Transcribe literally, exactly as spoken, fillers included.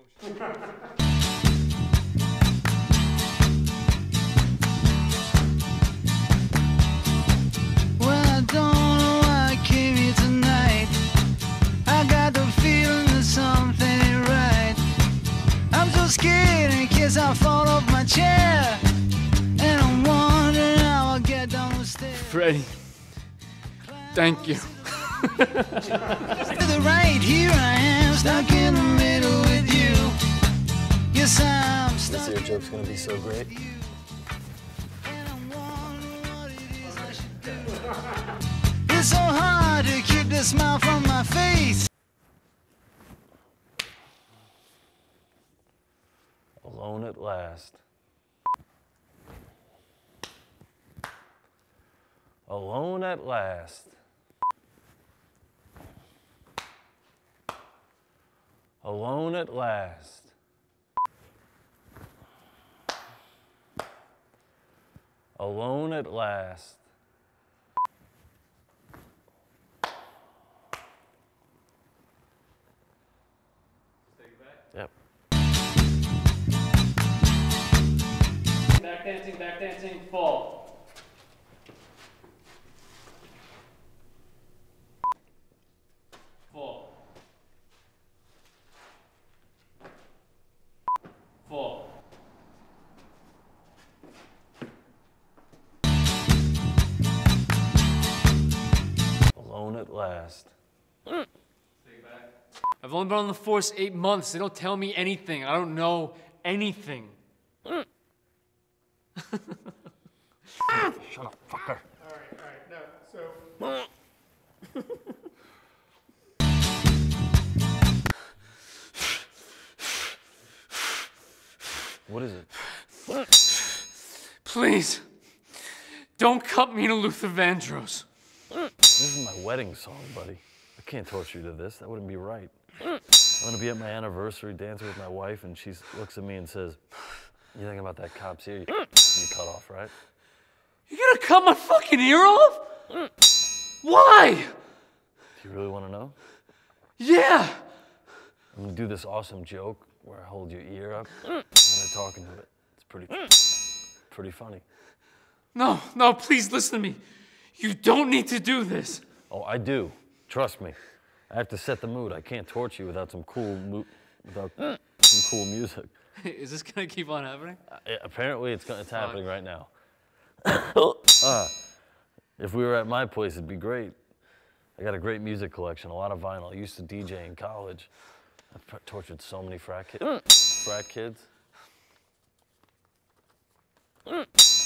Well, I don't know why I came here tonight. I got the feeling that something ain't right. I'm so scared in case I fall off my chair, and I'm wondering how I'll get down the stairs. Freddie, thank you. Right here I am, stuck in the middle with you. Yes, I'm stuck. This year joke's gonna be so great. It's so hard to keep the smile from my face. Alone at last. Alone at last. Alone at last. Alone at last. Take it back. Yep. Back dancing, back dancing, fall. Fall. Fall. Alone at last. Take it back. I've only been on the force eight months. They don't tell me anything. I don't know anything. Shut up, fucker. All right, all right, no, so. What is it? Please, don't cut me to Luther Vandross. This is my wedding song, buddy. I can't torture you to this. That wouldn't be right. I'm gonna be at my anniversary dancing with my wife, and she looks at me and says, "You think about that cop's ear? You, you cut off, right?" You're gonna cut my fucking ear off? Why? Do you really want to know? Yeah. I'm gonna do this awesome joke where I hold your ear up and I talk into it. It's pretty, pretty funny. No, no, please listen to me. You don't need to do this. Oh, I do. Trust me. I have to set the mood. I can't torture you without some cool, mo without some cool music. Is this gonna keep on happening? Uh, apparently, it's it's happening right now. uh, if we were at my place, it'd be great. I got a great music collection, a lot of vinyl. I used to D J in college. I've tortured so many frat, ki frat kids.